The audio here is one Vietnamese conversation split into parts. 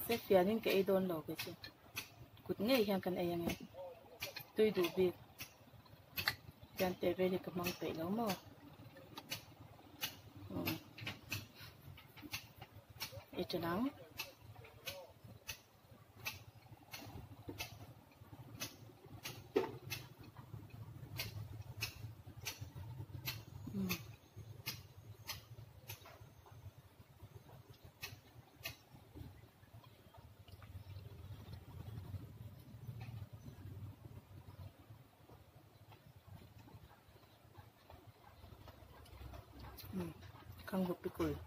sẽ phía những cái đồn lâu cái chứ cút ngay hàng cần ai nghe tôi đủ việc chẳng thể về thì cầm măng phải lâu mà ít cho nắng không được bị cười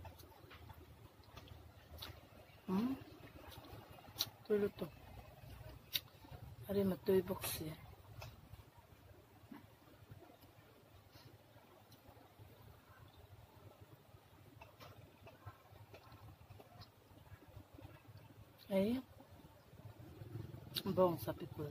tôi lúc tục ở đây mà tôi bốc xì ấy bông sắp bị cười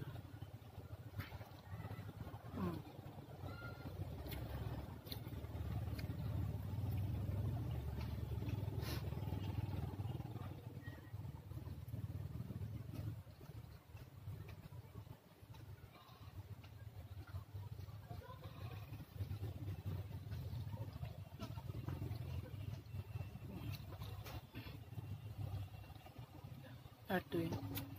tôi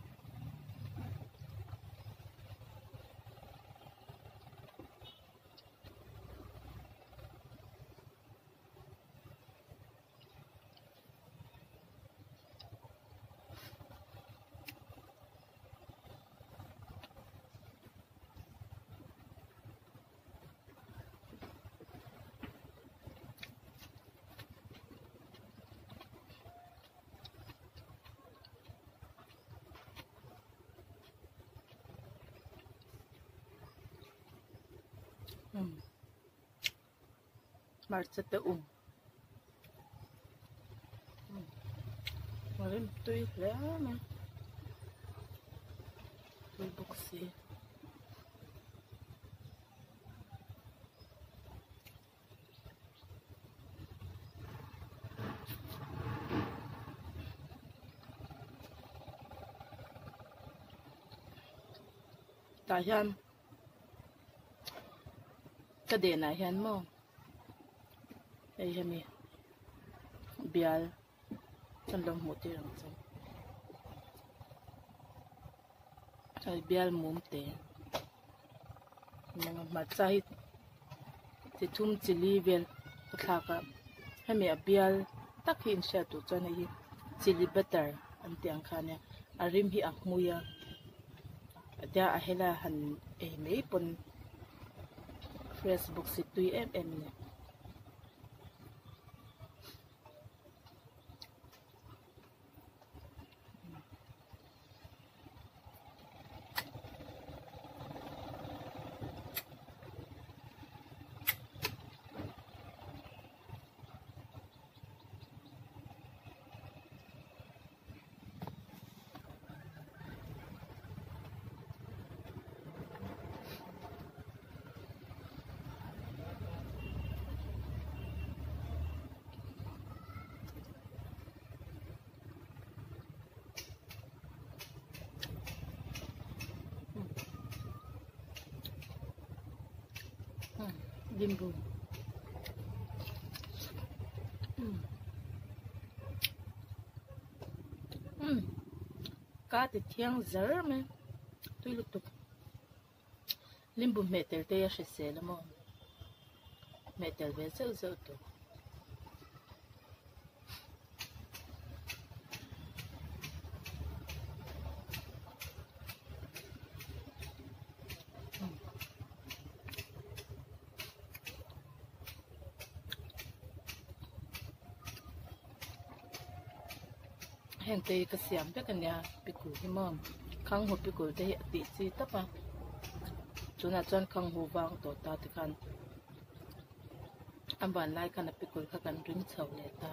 Marcha te Marin tôi lẽ mà tôi bốc xì tại hiện cái đề này hiện mà đây là mi bial chân lông một tí rồi cái bial mồm té mà trái thì thum chili bial thà cả hay mi bial tắc hin sẽ tụ cho này chili butter anh tiếng khăn nè arim hi akmuya dia ahela han mấy pon Facebook si tui nè limbu cá thì thiang dở mà tôi lúc tục limbu mẹ tel tê sẽ xé lắm mà mẹ tel về dở dở tục hiện tại cái xiêm cái nhà bị cùi thì mom khang hộp bị cùi thì bị gì tất à chỗ nào chọn khang hộp vàng tổ ta thì khăn anh bạn lại khăn bị cùi khăn rinh sầu lệ ta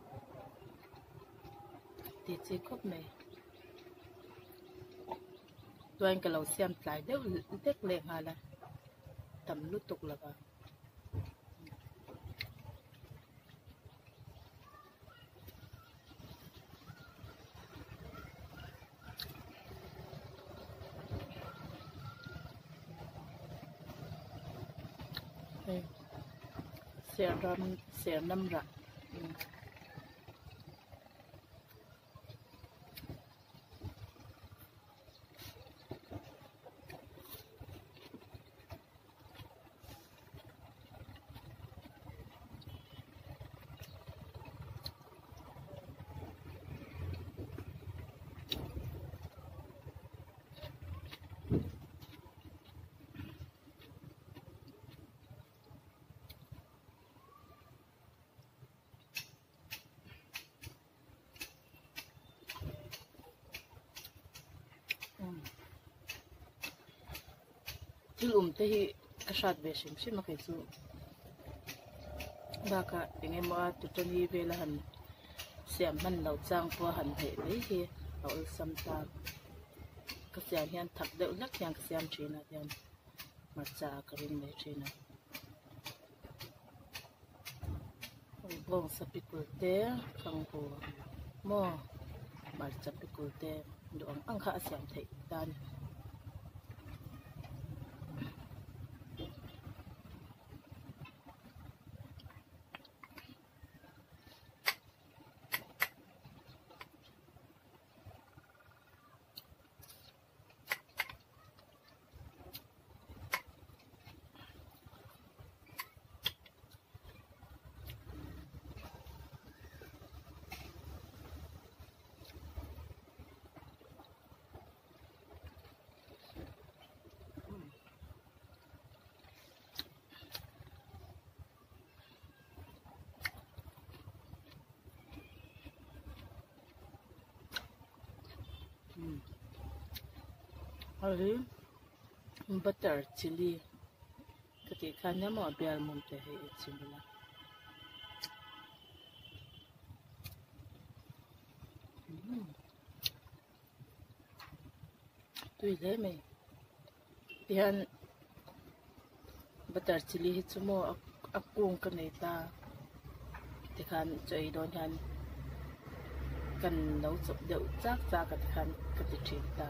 thì gì cốc này tôi anh cái lẩu xiêm lại đều tết lệ hà là tầm lúc tục là vào ser nam ra thil te hi ka shat ve shim ma kai chu ba ka enge ma tu tani vela han siam man lo chang po han he mai hi ol sam ta ka siam hian thak deuh lak yang ka siam thina hian marcha ka rin mai thina bong sapikul te khang ho mo marcha pikul te do ang kha siam thei tan Hari butter chili kati kanya mo bial mum te he chimula tui le me pian butter chili hi chumo akung ka nei ta ti khan choi don han kan lo chop deuh chak cha ka ti khan ka ti thik ta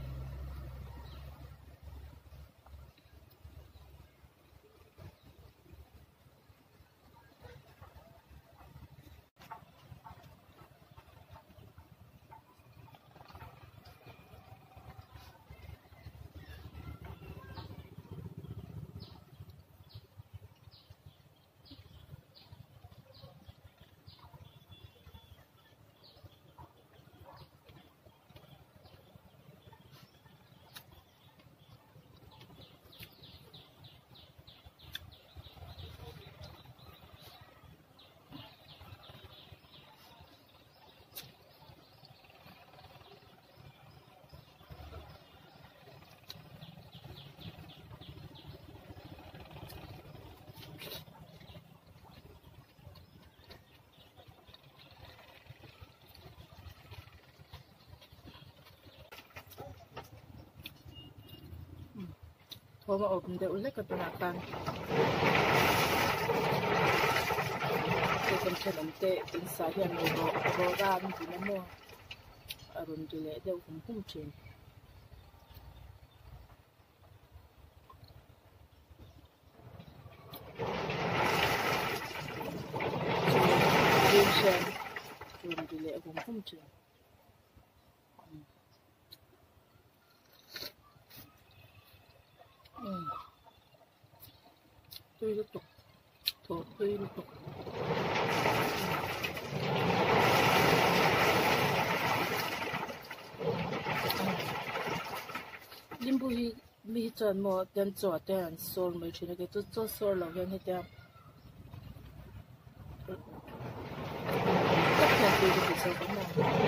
Thôi mà ổn định lấy cái tuna tan cái con chân ống tệ tính sáng hiện này bộ ra mình chỉ mua ở rừng thì lẽ đều cũng không chìm rừng thì lẽ cũng không chìm tươi liên tục thổ tươi liên tục limbu hi mi chọn một tên chọn tên sol mấy chuyện cái tôi sol là cái này tên tất cả đều được chọn